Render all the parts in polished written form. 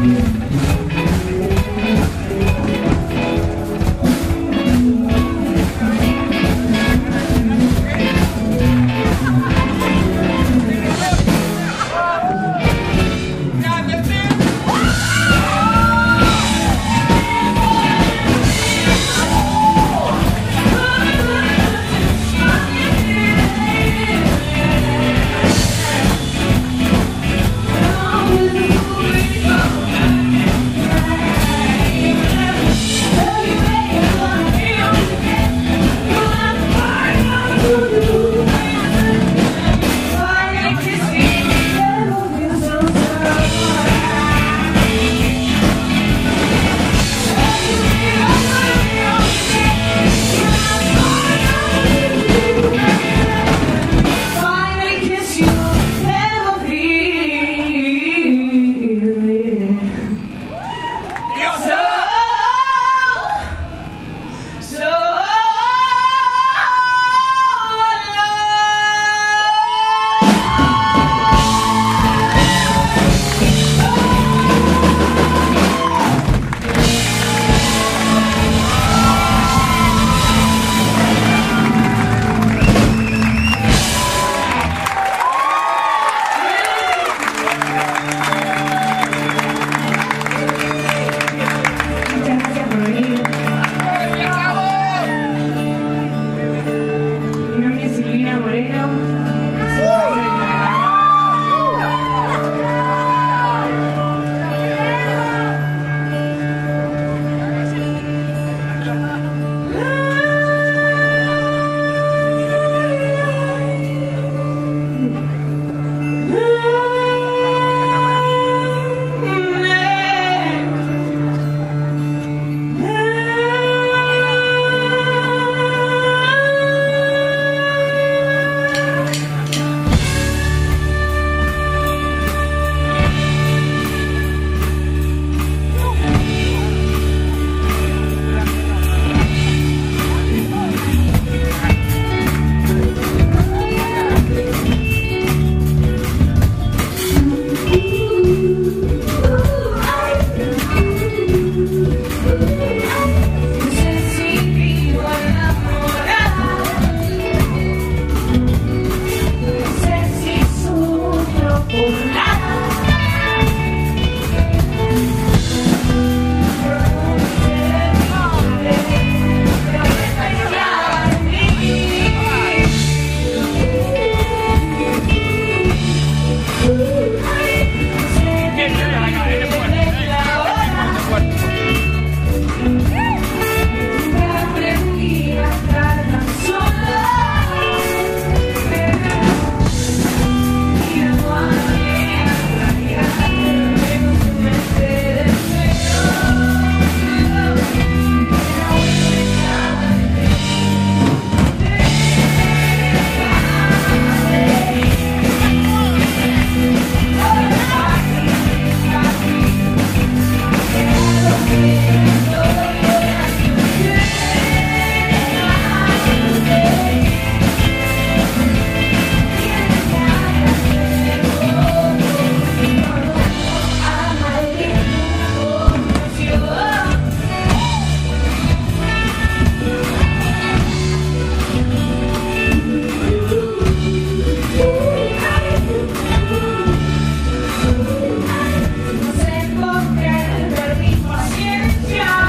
Paciencia.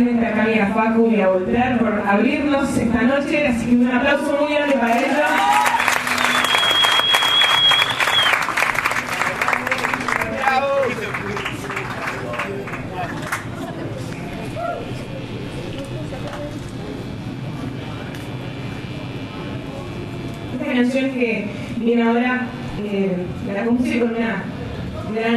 especialmente a Cami y a Facu y a Voltaire por abrirnos esta noche, así que un aplauso muy grande para ellos. Esta canción que viene ahora, la compuse con una gran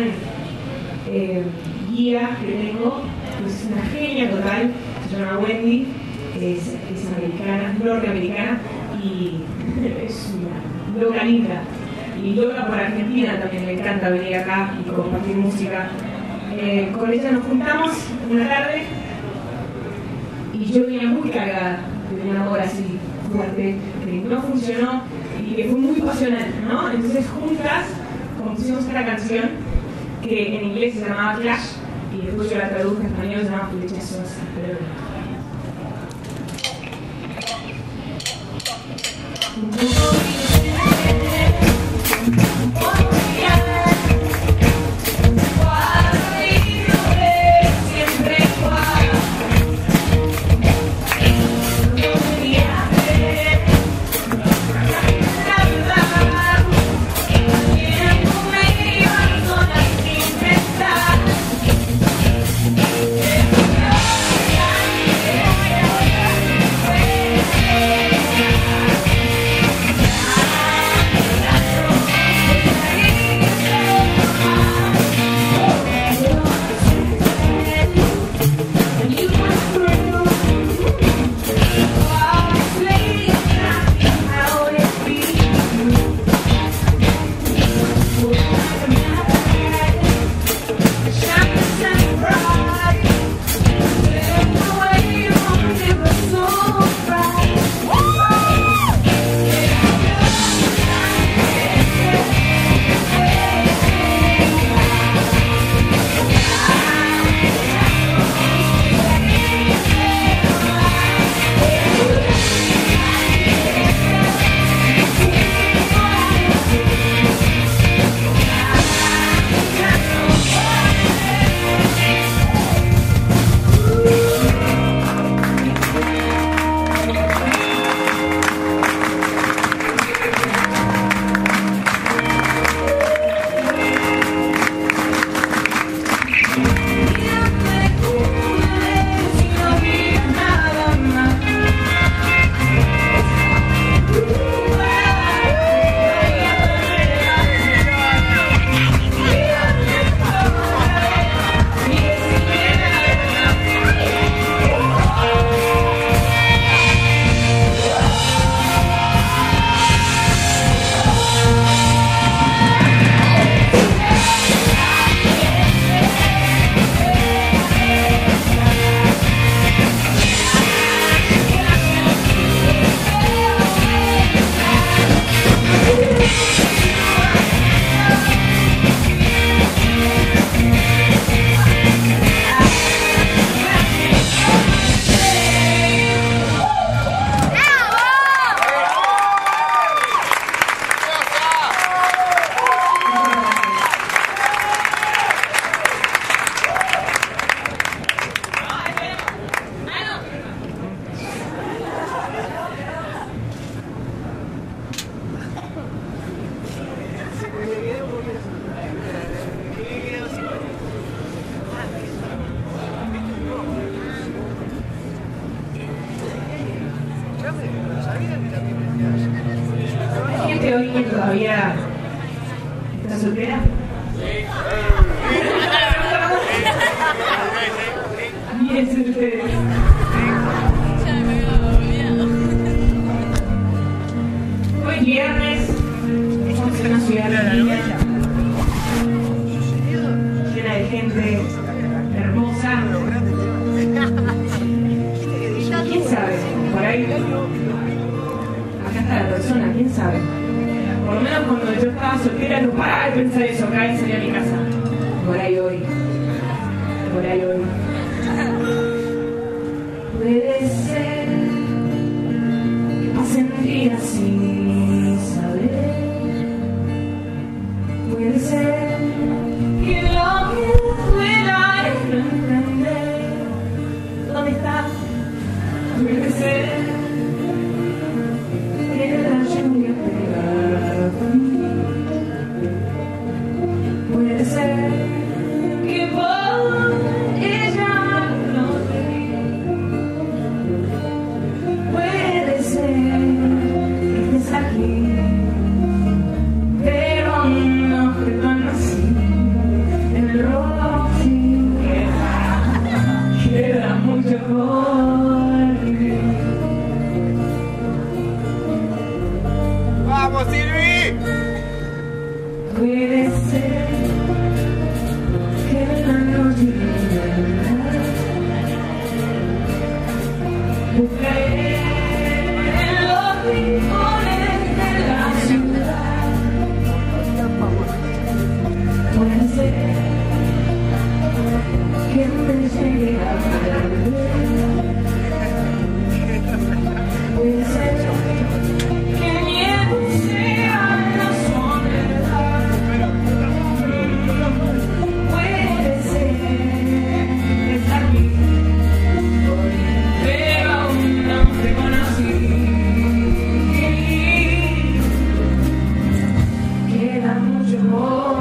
guía que tengo, que es una genia total, se llama Wendy, es americana, norteamericana y es una loca linda. Y loca por Argentina también, le encanta venir acá y compartir música. Con ella nos juntamos una tarde y yo venía muy cargada de un amor así fuerte, que no funcionó y que fue muy pasional, ¿no? Entonces juntas compusimos esta canción que en inglés se llamaba Clash y después yo la traduje en español, se llama Flechazos. ¿Hay gente hoy que todavía está soltera? Mírense ustedes. Hoy viernes, estamos en una ciudad linda, llena de gente hermosa. ¿Quién sabe? Por ahí, acá está la persona, ¿quién sabe? Por lo menos cuando yo estaba soltera no paraba de pensar eso, acá y salía a mi casa. Por ahí hoy. Puede ser que pasen días sin saber. Puede ser que lo que duela es no entender dónde está Puede ser que la lluvia pega por mí. Puede ser que por ella no te vi. Puede ser que estés aquí, pero no te conocí. En el Roxy queda mucho por vivir. ¡Vamos, Silvi! Puede ser que la noche buscaré en los rincones de la ciudad. Puede ser que me llegue a perder. Puede ser que miedo sea la soledad. Puede ser que está aquí, pero aún no te conocí. Queda mucho por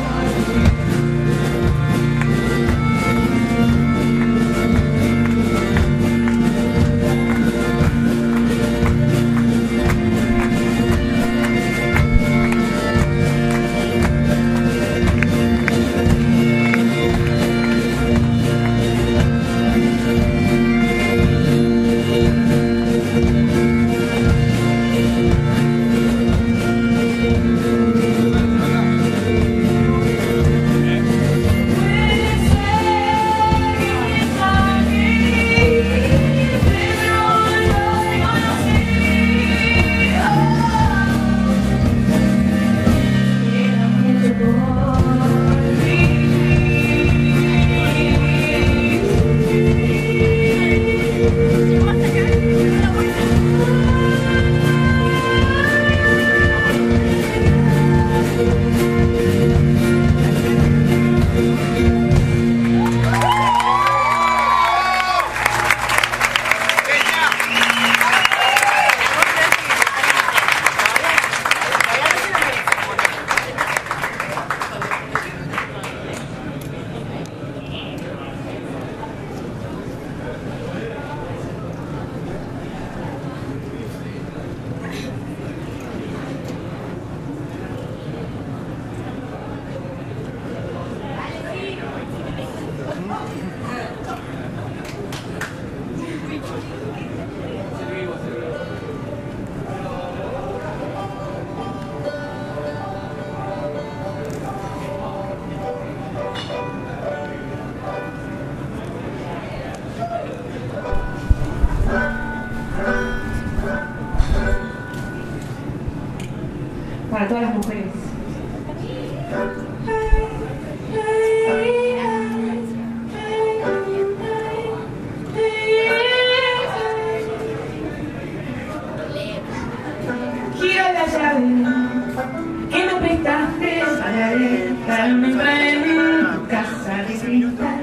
para todas las mujeres. Quiero la llave que me prestaste para dejarme entrar en tu casa de cristal.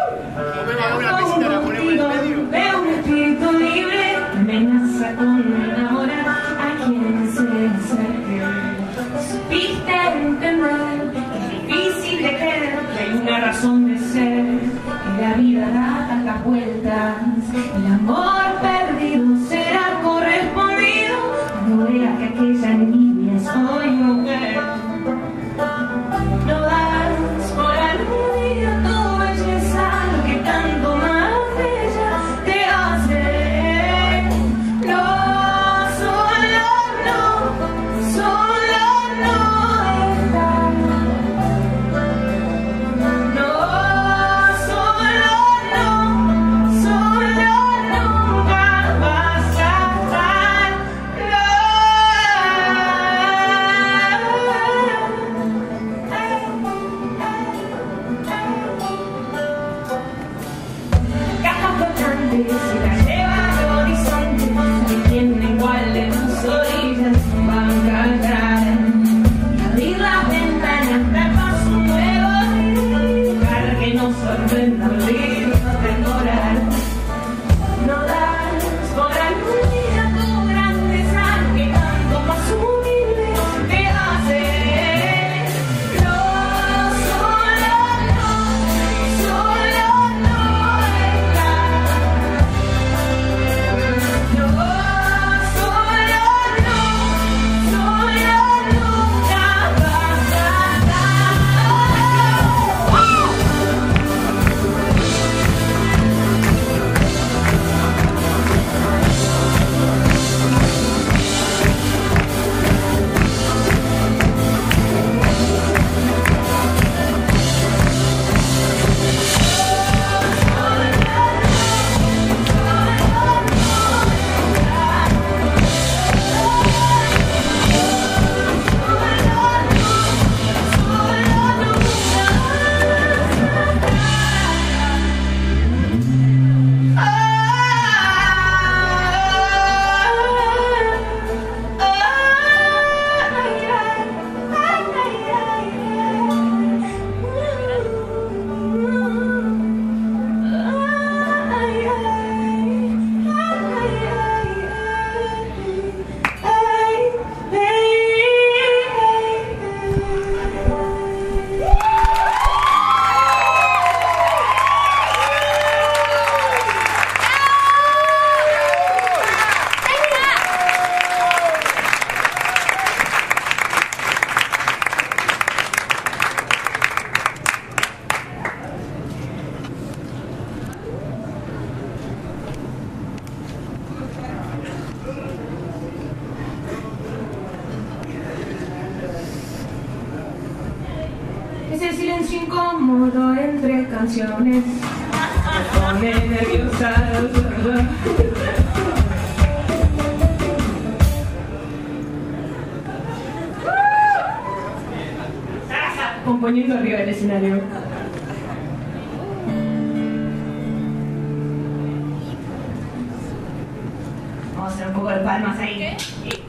Veo un espíritu libre, amenaza con enamorar a quien se acerque. Supiste entender que es difícil de creer que hay una razón de ser, que la vida da tantas vueltas, el amor perdido será correspondido cuando veas que aquella niña soy mujer. No das por aludida tu belleza, lo que tanto más bella te hace. No, solo no está. No, solo no Ese silencio incómodo entre canciones me pone nerviosa. Componiendo arriba del escenario. Vamos a hacer un poco de palmas ahí.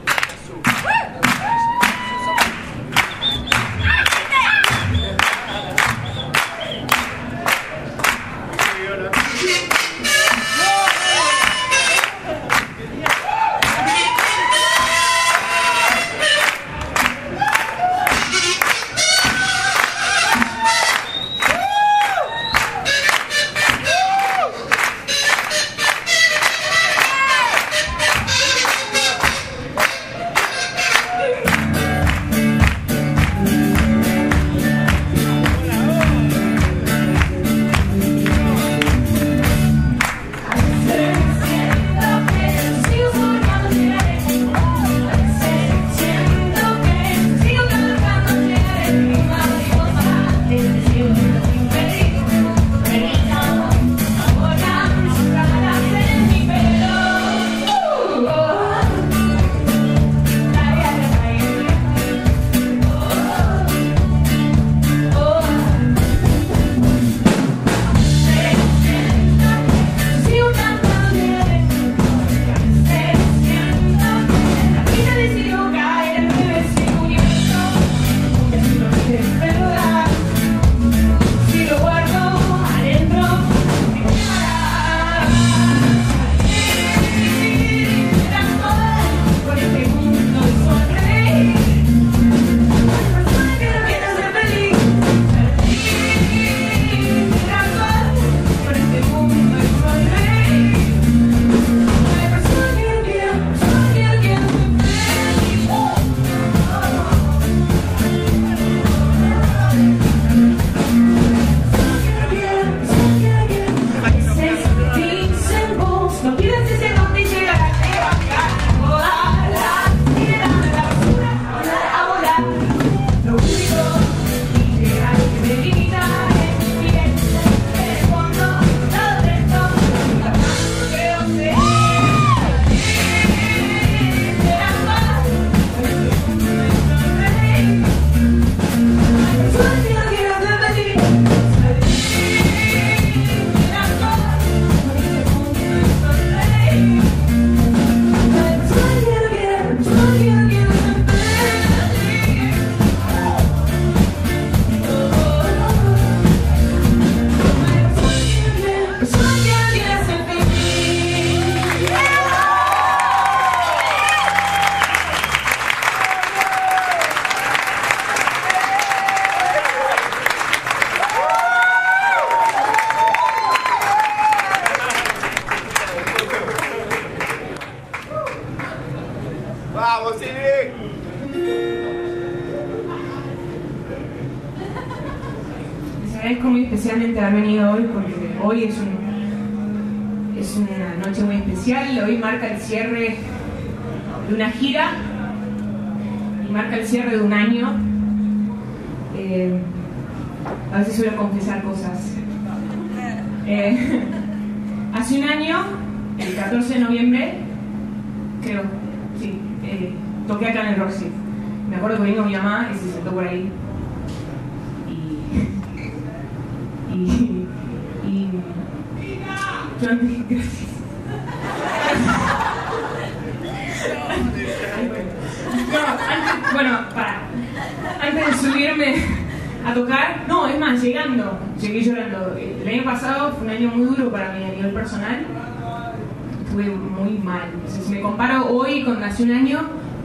agradezco muy especialmente haber venido hoy, porque hoy es una noche muy especial. Hoy marca el cierre de una gira y marca el cierre de un año. A veces suelo confesar cosas. Hace un año, el 14 de noviembre, creo, sí, toqué acá en el Roxy. Me acuerdo que vino mi mamá y se sentó por ahí. Yo gracias. Antes de subirme a tocar, no, es más, llegué llorando. El año pasado fue un año muy duro para mí a nivel personal. Estuve muy mal. Entonces, si me comparo hoy con hace un año,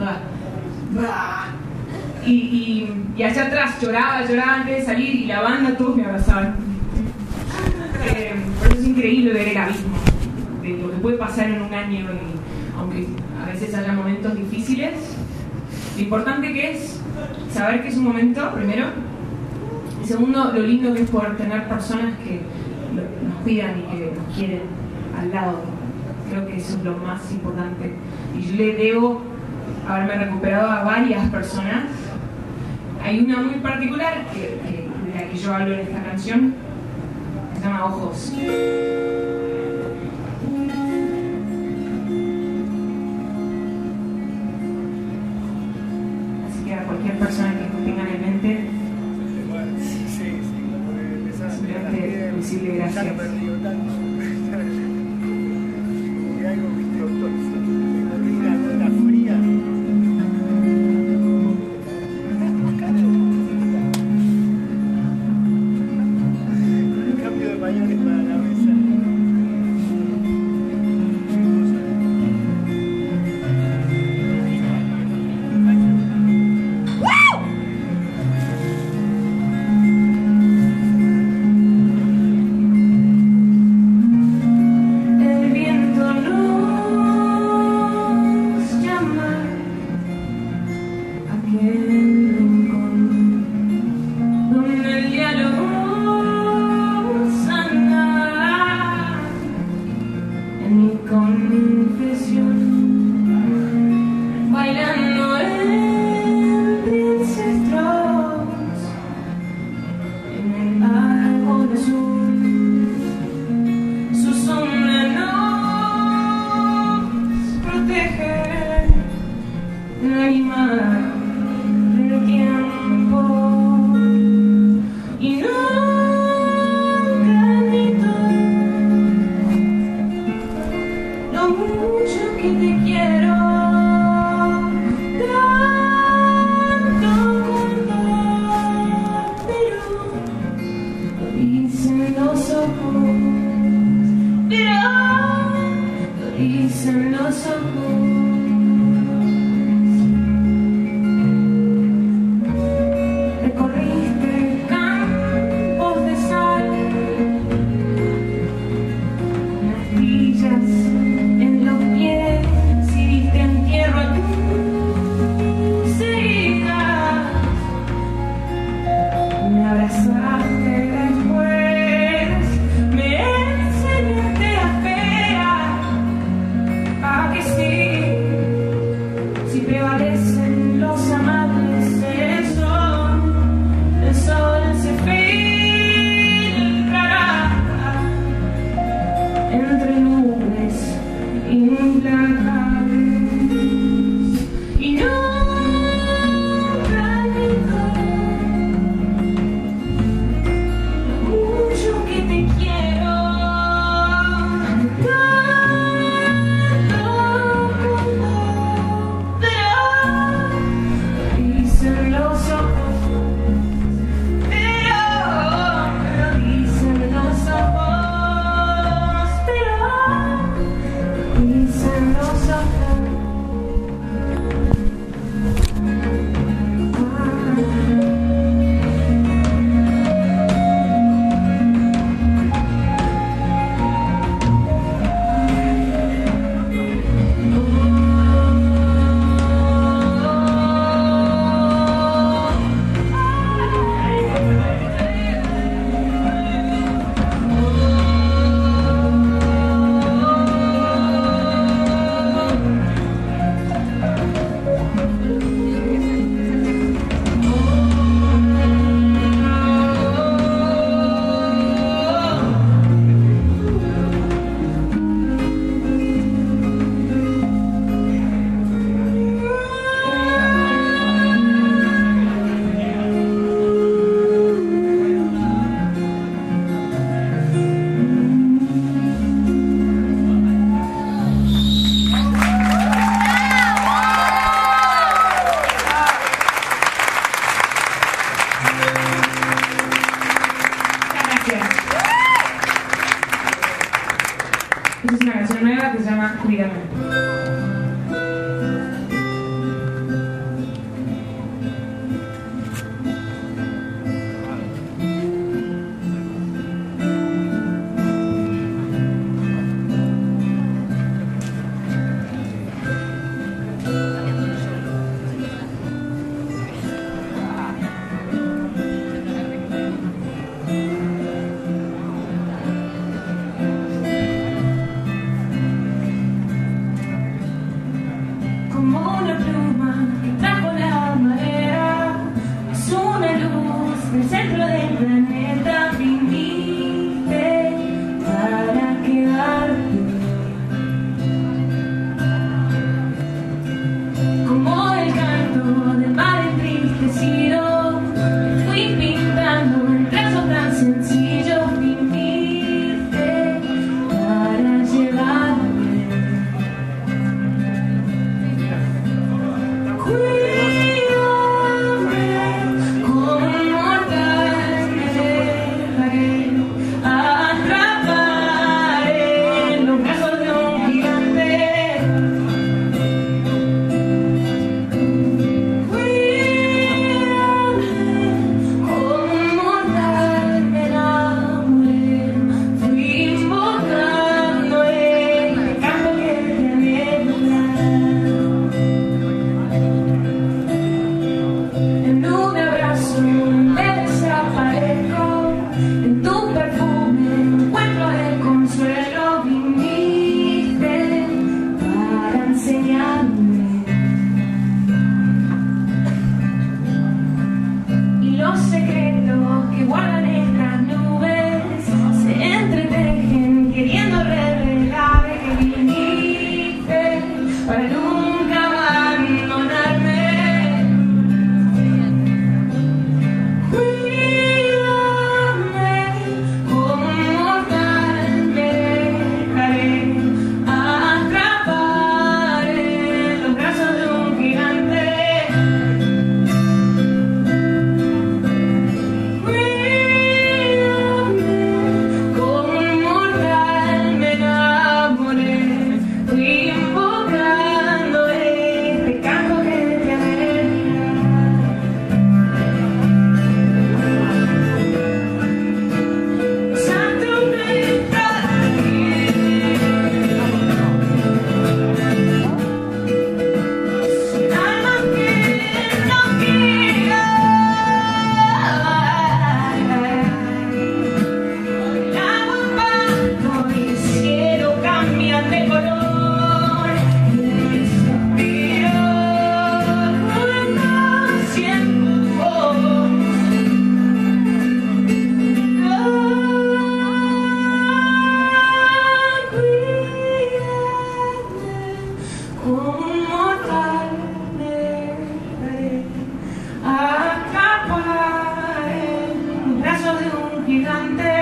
y allá atrás lloraba antes de salir, y la banda todos me abrazaban. Por eso es increíble ver el abismo de lo que puede pasar en un año, y aunque a veces haya momentos difíciles, lo importante que es saber que es un momento, primero, y segundo, lo lindo que es poder tener personas que nos cuidan y que nos quieren al lado. Creo que eso es lo más importante, y yo le debo haberme recuperado a varias personas. Hay una muy particular que de la que yo hablo en esta canción, se llama Ojos. Así que a cualquier persona que tengan en mente, simplemente decirle gracias. Esta es una canción nueva que se llama Cuídame. un mortal atrapar en brazos de un gigante.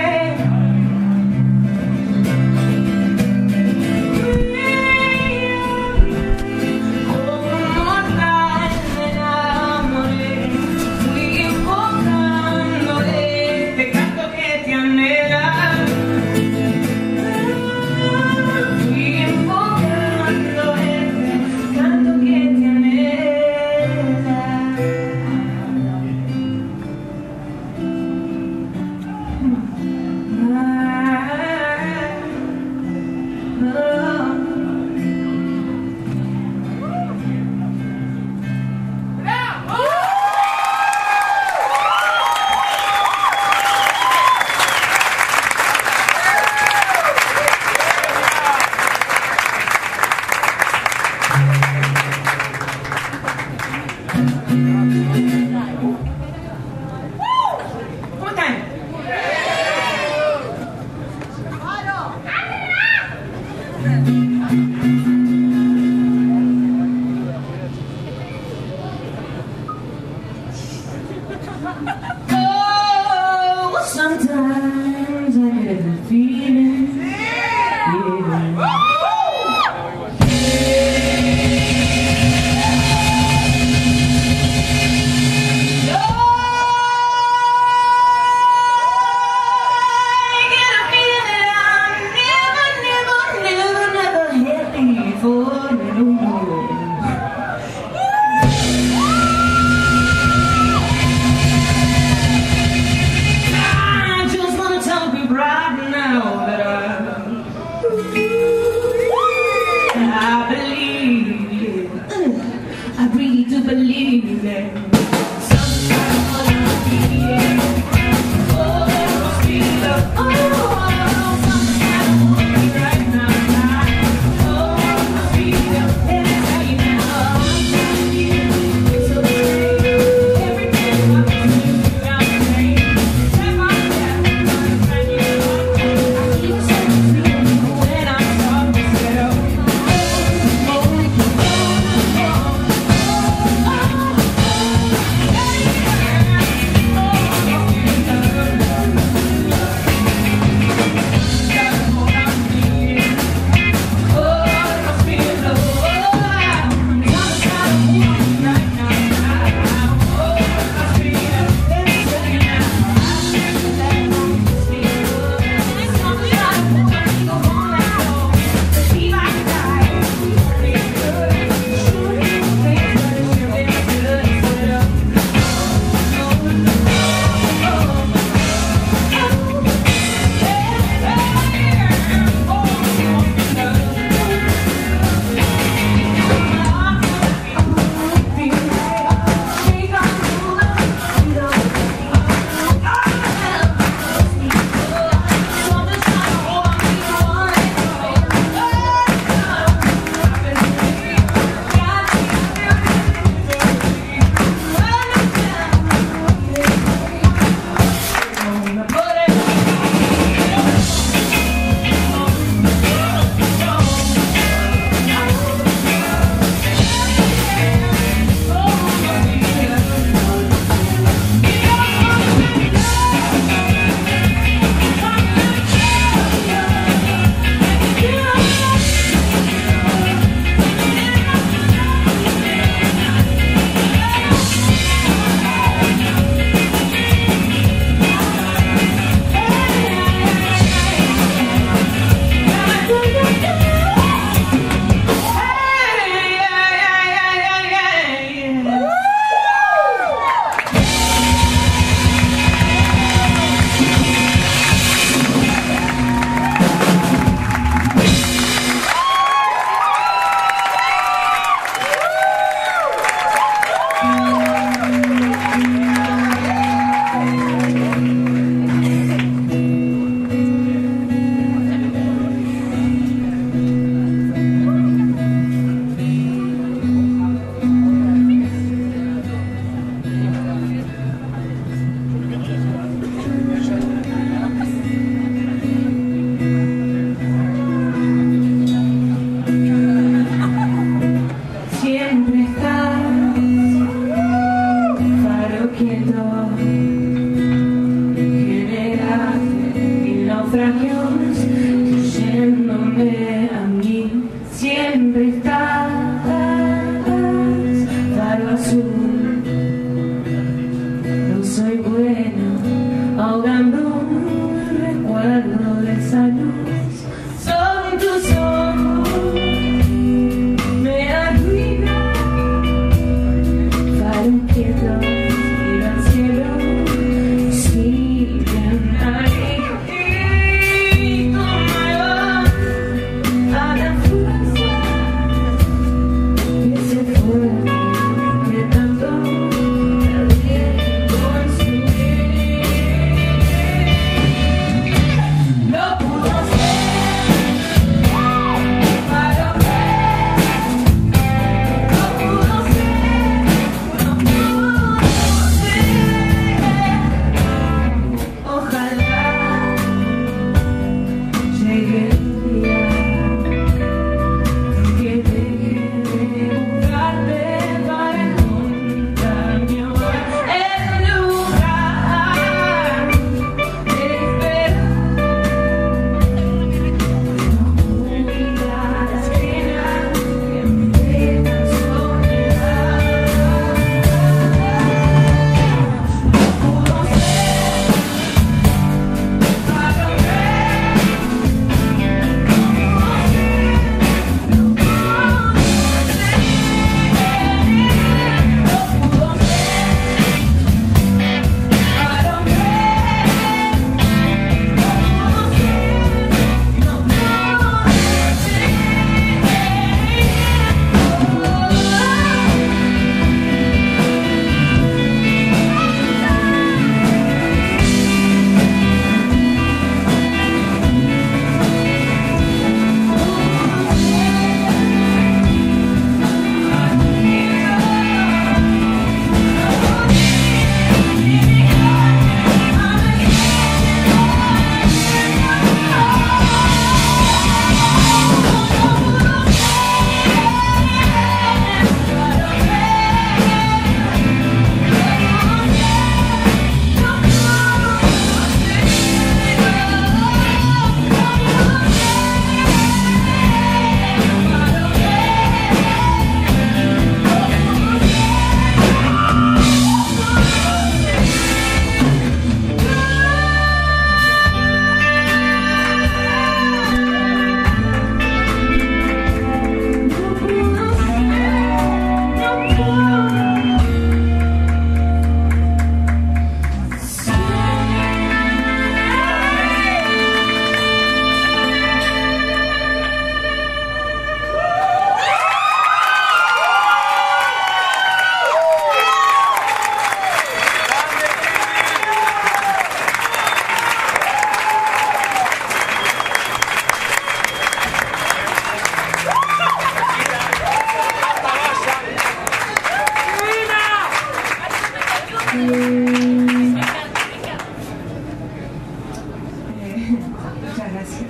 Sometimes I get the feeling, yeah. I really do believe it. faro azul. No soy bueno ahogando un recuerdo de esa luz. Son tus ojos, me arruinan, faro inquieto, mira al cielo, siguen ahí. Muchas gracias.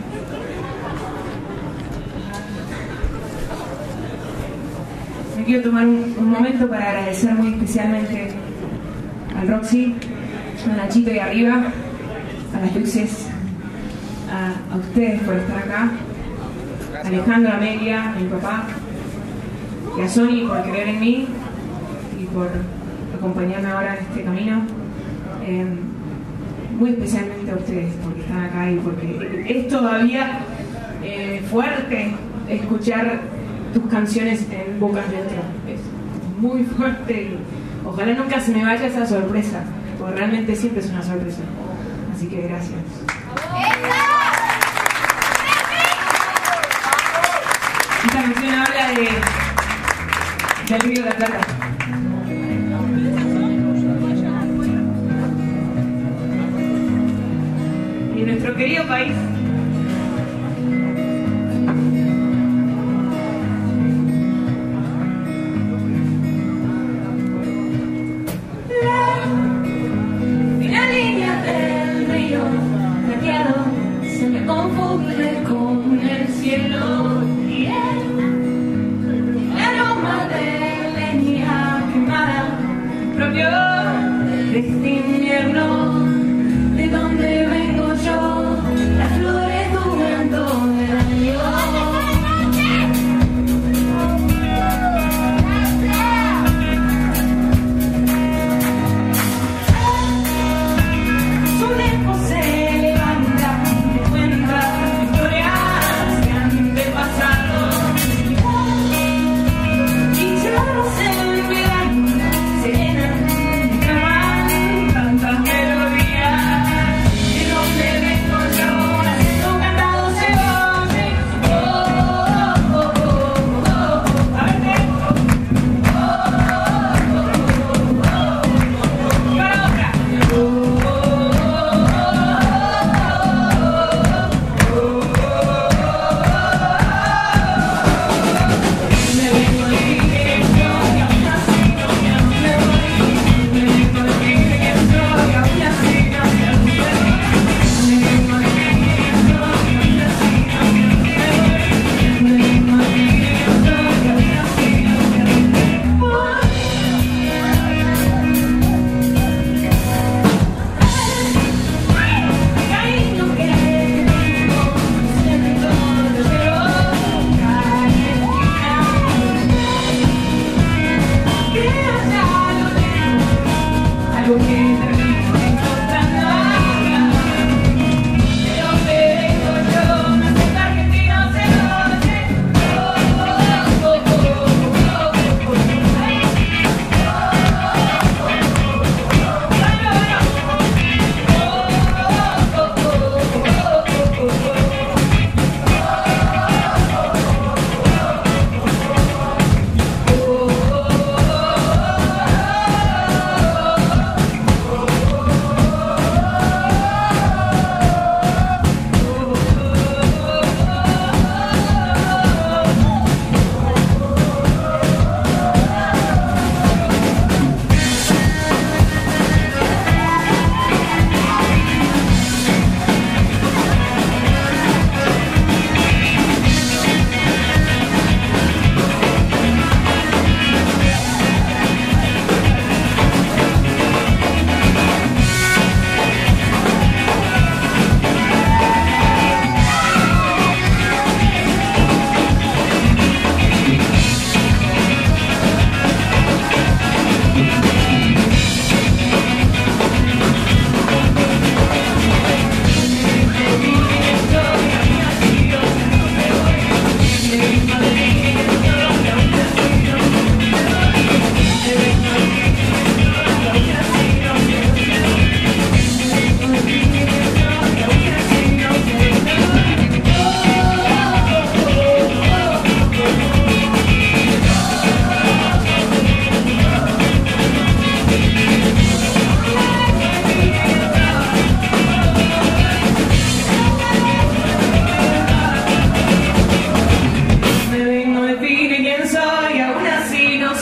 Me quiero tomar un momento para agradecer muy especialmente al Roxy, a Nachito y arriba, a las luces, a ustedes por estar acá, a Alejandro, a Amelia, a mi papá, y a Sony por creer en mí y por acompañarme ahora en este camino. Muy especialmente a ustedes porque están acá y porque es todavía fuerte escuchar tus canciones en bocas de otro. Es muy fuerte y ojalá nunca se me vaya esa sorpresa, porque realmente siempre es una sorpresa. Así que gracias. Esta canción habla del Río de la Plata. Y nuestro querido país. La línea del río plateado se me confunde con el cielo y el aroma de leña quemada propio de este invierno. De donde vengo yo, las flores duran todo el año.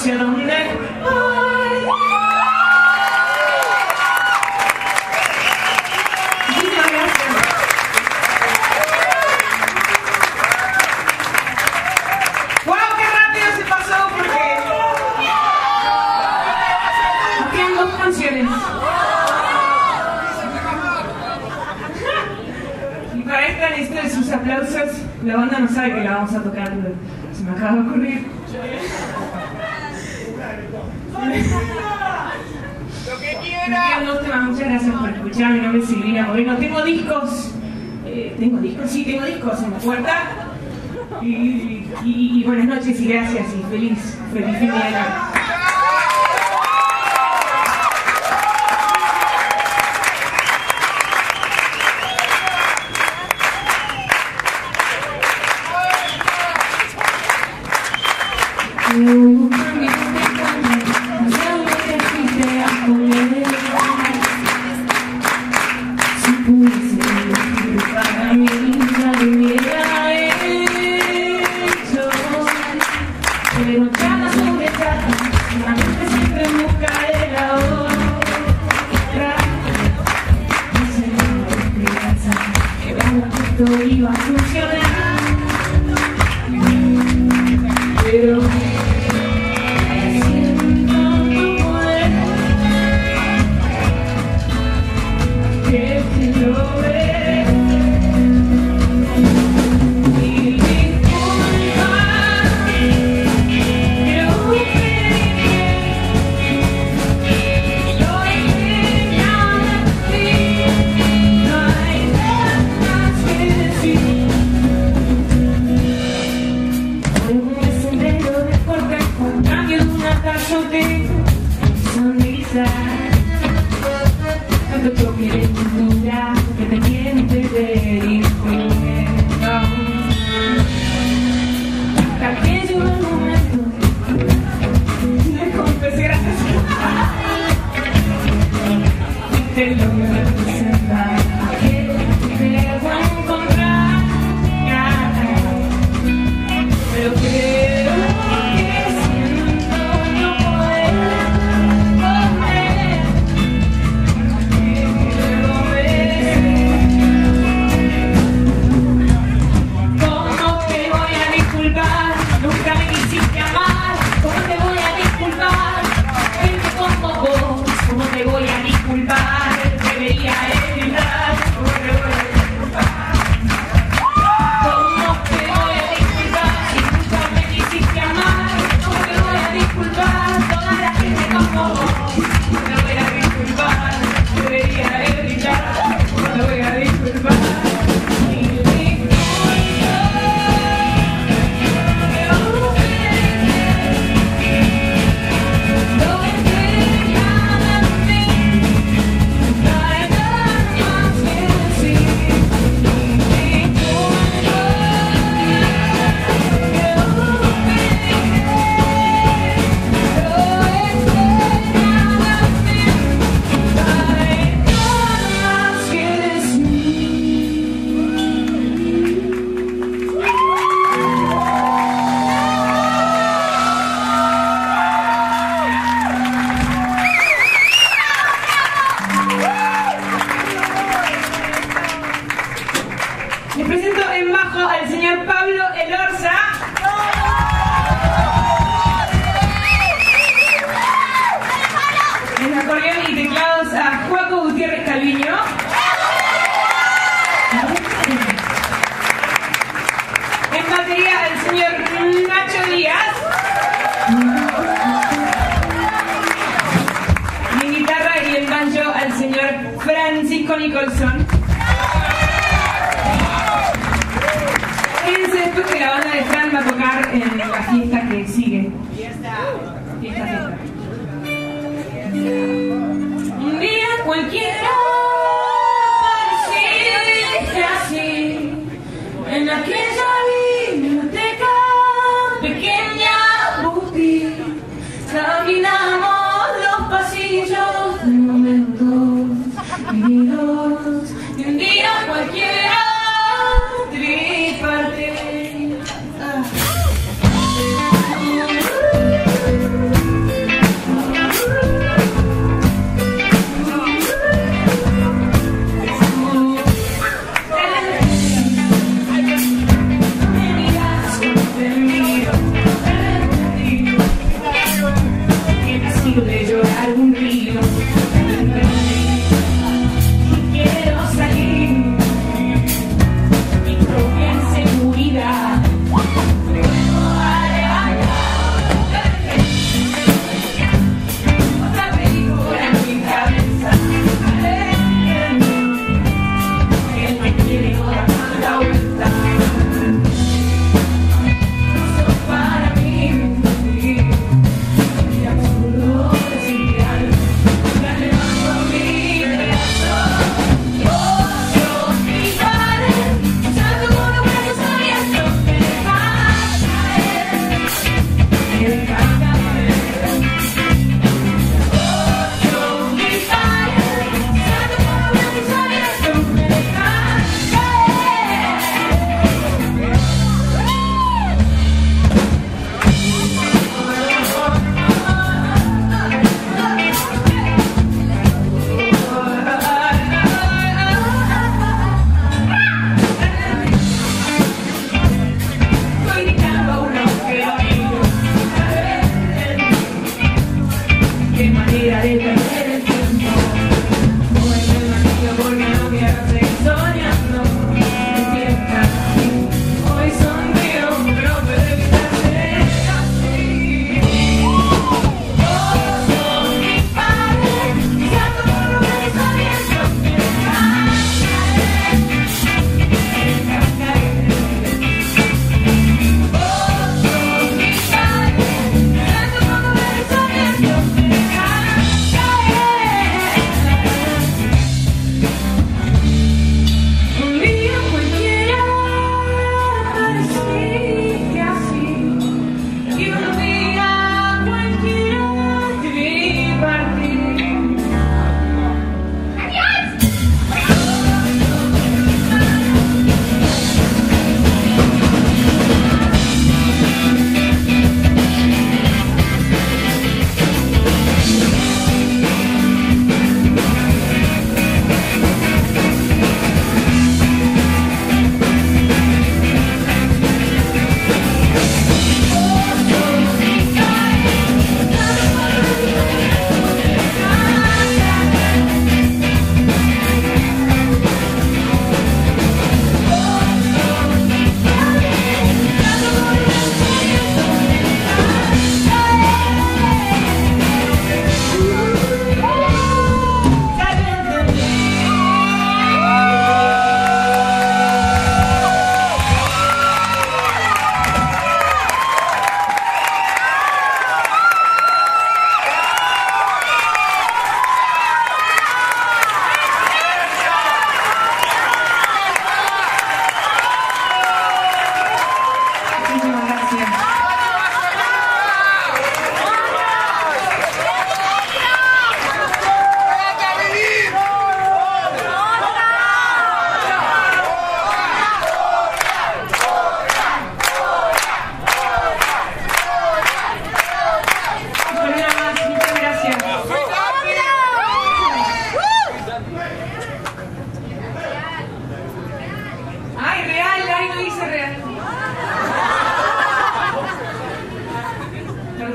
hacia dónde voy. Muchísimas gracias. ¡Wow! ¡Qué rápido se pasó! Porque nos quedan 2 canciones. Y para esta necesito de sus aplausos. La banda no sabe que la vamos a tocar, pero se me acaba de ocurrir. Lo que Me quiera. quedan 2 temas. Muchas gracias por escuchar. Mi nombre es Silvina Moreno. Tengo discos. Tengo discos en la puerta. Y buenas noches y gracias y feliz fin de año. Pero charla sobre charla, una mente siempre en busca de la otra. Dice la esperanza que veamos que esto iba a funcionar. Pero siento no poder que te lo veré. Tanto toque de cultura que te mientes de disfrutar. Tal vez llegó el momento de confesar y te lo voy a presentar. Que te debo encontrar, pero creo que siento no poder. Les presento en bajo al señor Pablo Elorza. En acordeón y teclados a Joaco Gutiérrez Calviño. En batería al señor Nacho Díaz. Y en guitarra y en banjo al señor Francisco Nicholson. Después que la banda de Fran va a tocar en la fiesta que sigue. Fiesta. Un día cualquiera pareciste así en aquella biblioteca pequeña boutique. Caminamos los pasillos de momentos vividos y un día cualquiera te vi partir.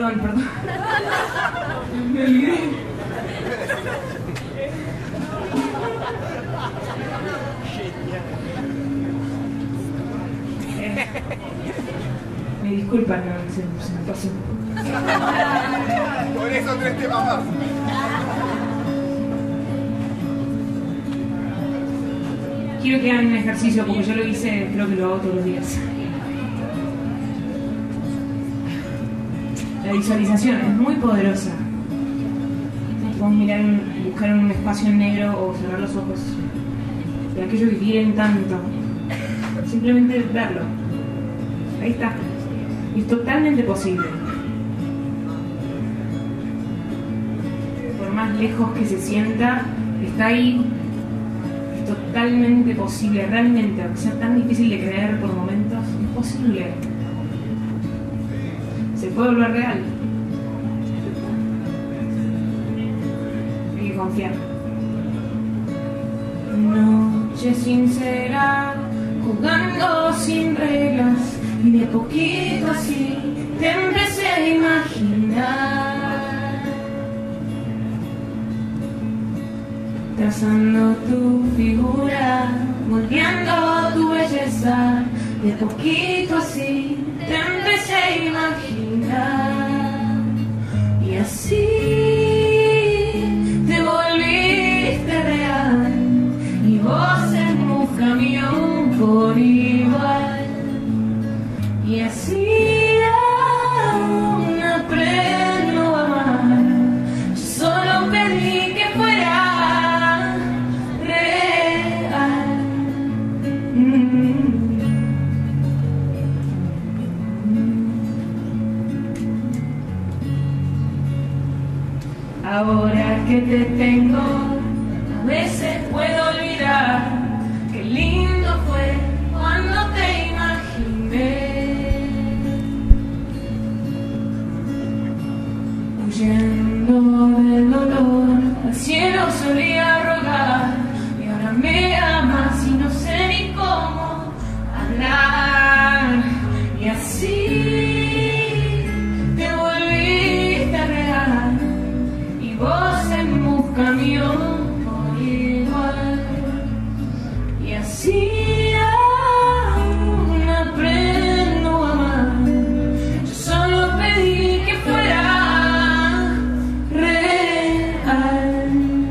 perdón. Me olvidé. Me disculpan, no, se me pasó. Por eso 3 temas más. Quiero que hagan un ejercicio porque yo lo hice, creo que lo hago todos los días. La visualización es muy poderosa. Podemos mirar, buscar un espacio en negro o cerrar los ojos de aquello que quieren tanto. Simplemente verlo. Ahí está. Y es totalmente posible. Por más lejos que se sienta, está ahí. Es totalmente posible, realmente, aunque sea tan difícil de creer por momentos, es posible. Se puede volver real. Hay que confiar. Noche sincera, jugando sin reglas, y de poquito así te empecé a imaginar, trazando tu figura, moldeando tu belleza, de poquito así te empecé a imaginar, y así te volviste real, y vos en un camión por igual, y así aún aprendo a amar. Yo solo pedí que fuera real. Ahora que te tengo, a veces puedo olvidar qué lindo fue cuando te imaginé. Huyendo del dolor, al cielo solía rogar, y ahora me amas y no sé ni cómo hablar, y así te volviste real, y vos en un camión por igual, y así aún aprendo a amar. Yo solo pedí que fuera real.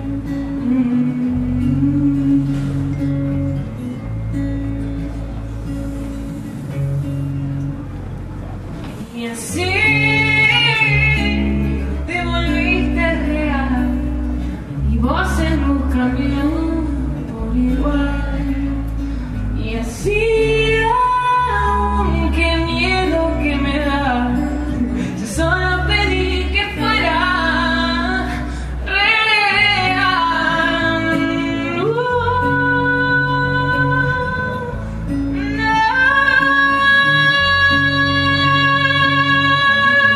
Y así te volviste real, y vos en un camión por igual, y así aún qué miedo que me da, yo solo pedí que fuera real. No.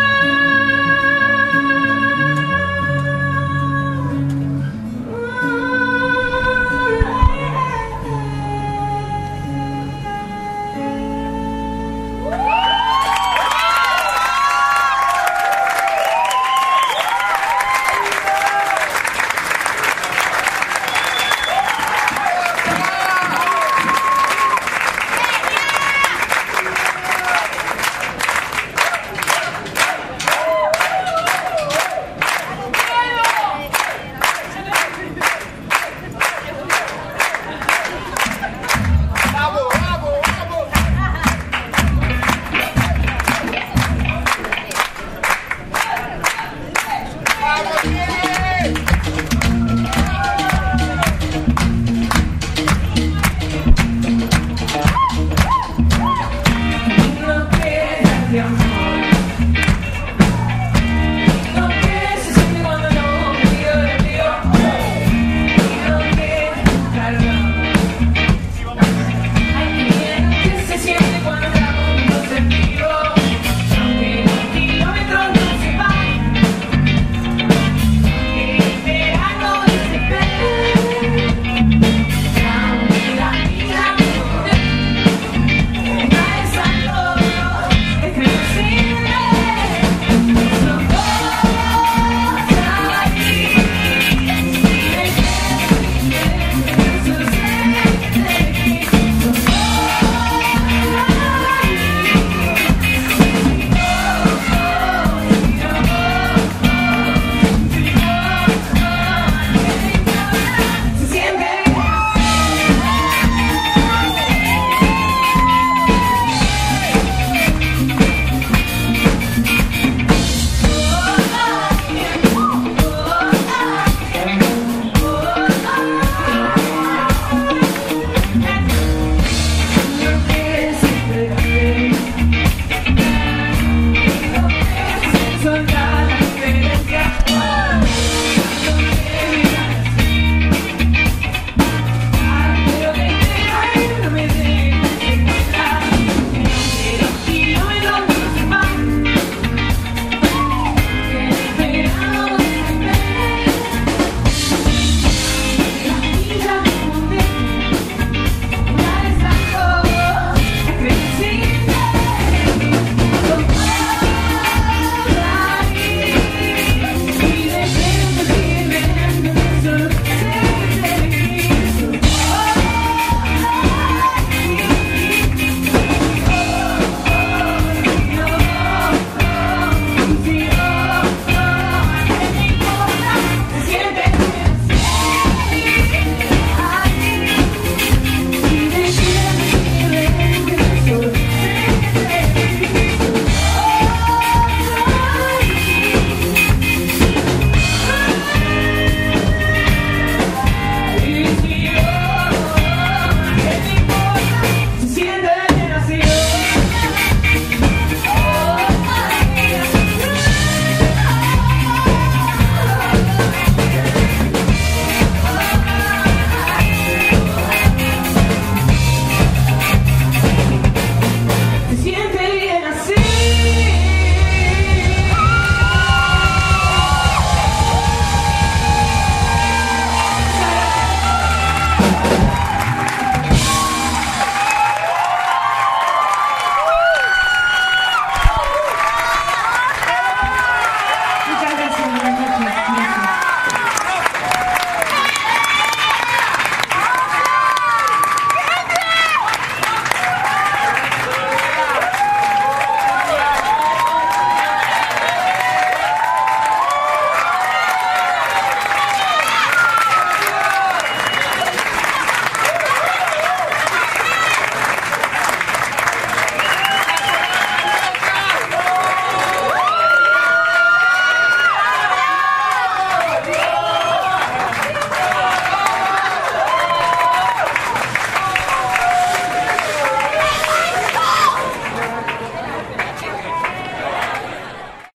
soldado.